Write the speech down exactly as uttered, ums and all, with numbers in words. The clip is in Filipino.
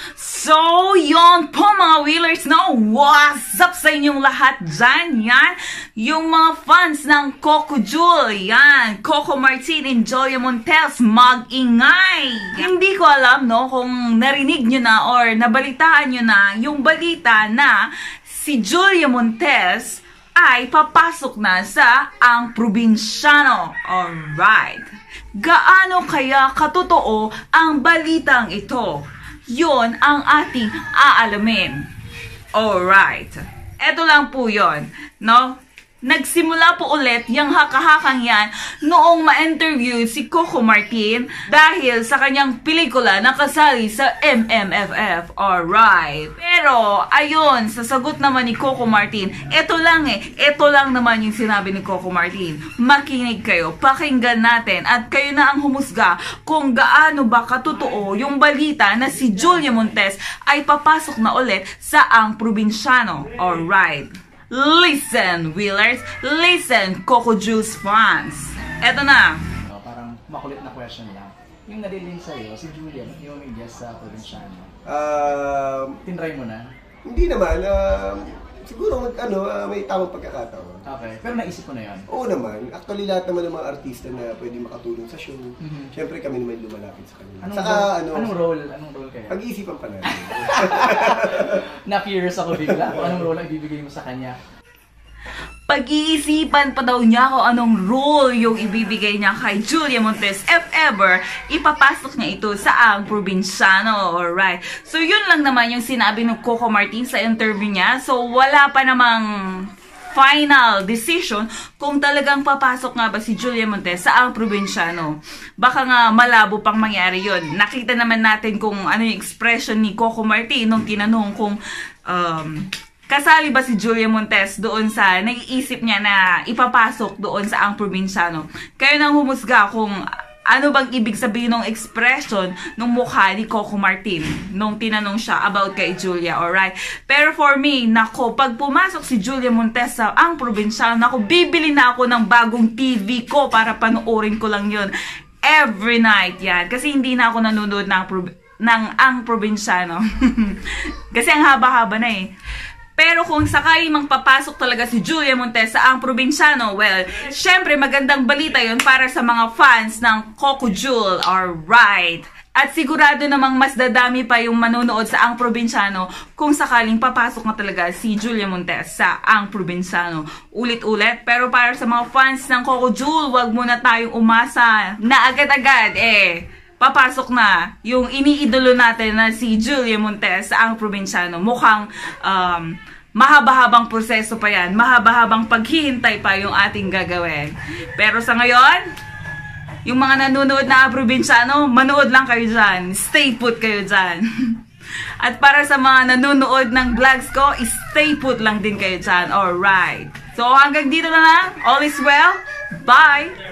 So, yon po mga wheelers, no? What's up sa inyong lahat dyan? Yan, yung mga fans ng Coco Jewel, yan, Coco Martin and Julia Montes, mag-ingay! Hindi ko alam, no, kung narinig nyo na or nabalitaan nyo na yung balita na si Julia Montes ay papasok na sa Ang Probinsyano. Alright. Gaano kaya katotoo ang balitang ito? Yon ang ating aalamin. Alright. Eto lang po yon, no? Nagsimula po ulit yung haka-hakang yan noong ma-interview si Coco Martin dahil sa kanyang pelikula na kasali sa M M F F. Alright. Pero, ayun, sa sagot naman ni Coco Martin, eto lang eh, eto lang naman yung sinabi ni Coco Martin. Makinig kayo, pakinggan natin at kayo na ang humusga kung gaano ba katotoo yung balita na si Julia Montes ay papasok na ulit sa Ang Probinsyano. Alright. Listen, Wheelers. Listen, Coco Juice fans. Eto na. Uh, parang makulit na question lang. Yung nadiling sa'yo, si Julian, yung guest sa Probinsyano. Uh, Tinry mo na? Hindi naman. Uh, siguro mag, ano, uh, may tamang pagkakataon. Okay. Pero naisip mo na yun? Oo naman. Actually, lahat naman ng mga artista na pwede makatulong sa show. Mm-hmm. Siyempre kami naman lumalapit sa kanila. Anong, Saka, role, ano, anong role? Anong role kaya? Pag-iisipan pa natin. Na-curious ako bigla kung anong role ang ibibigay mo sa kanya. Pag-iisipan pa daw niya kung anong role yung ibibigay niya kay Julia Montes if ever ipapasok niya ito sa Ang Probinsyano. Alright. So, yun lang naman yung sinabi ng Coco Martin sa interview niya. So, wala pa namang final decision kung talagang papasok nga ba si Julia Montes sa Ang Probinsyano. Baka nga malabo pang mangyari yun. Nakita naman natin kung ano yung expression ni Coco Martin nung tinanong kung um, kasali ba si Julia Montes doon sa naiisip niya na ipapasok doon sa Ang Probinsyano. Kayo nang humusga kung ano bang ibig sabihin ng expression ng mukha ni Coco Martin nung tinanong siya about kay Julia, alright? Pero for me, nako, pag pumasok si Julia Montes sa Ang Probinsyano, nako, bibili na ako ng bagong T V ko para panoorin ko lang yun every night, yan. Kasi hindi na ako nanonood ng, ng Ang Probinsyano. Kasi ang haba-haba na eh. Pero kung sakali mang papasok talaga si Julia Montes sa Ang Probinsyano, well, syempre magandang balita yon para sa mga fans ng Coco Jewel, alright. At sigurado namang mas dadami pa yung manonood sa Ang Probinsyano kung sakaling papasok na talaga si Julia Montes sa Ang Probinsyano. Ulit-ulit, pero para sa mga fans ng Coco Jewel, wag muna tayong umasa na agad-agad eh. Papasok na yung iniidolo natin na si Julia Montes sa Ang Probinsyano. Mukhang um, mahaba-habang proseso pa yan. Mahaba-habang paghihintay pa yung ating gagawin. Pero sa ngayon, yung mga nanonood na Ang Probinsyano, manood lang kayo dyan. Stay put kayo dyan. At para sa mga nanonood ng vlogs ko, stay put lang din kayo dyan. Alright. So hanggang dito na lang. All is well. Bye!